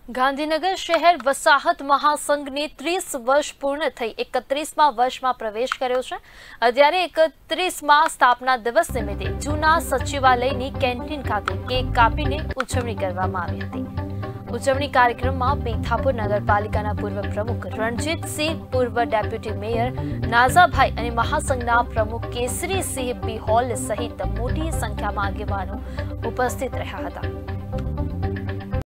ગાંધીનગર શહેર વસાહત મહાસંઘને 30 વર્ષ પૂર્ણ થઈ 31મા વર્ષમાં પ્રવેશ કર્યો છે। અત્યારે 31મા સ્થાપના દિવસ નિમિત્તે જૂના સચિવાલયની કેન્ટીન ખાતે કેક કાપીને ઉજવણી કરવામાં આવી હતી। ઉજવણી કાર્યક્રમમાં પીથાપુર નગરપાલિકાના પૂર્વ પ્રમુખ રણજીતસિંહ, પૂર્વ ડેપ્યુટી મેયર નાઝાભાઈ અને મહાસંઘના પ્રમુખ કેસરીસિંહ બિહોલ સહિત મોટી સંખ્યામાં આગેવાનો ઉપસ્થિત રહ્યા હતા।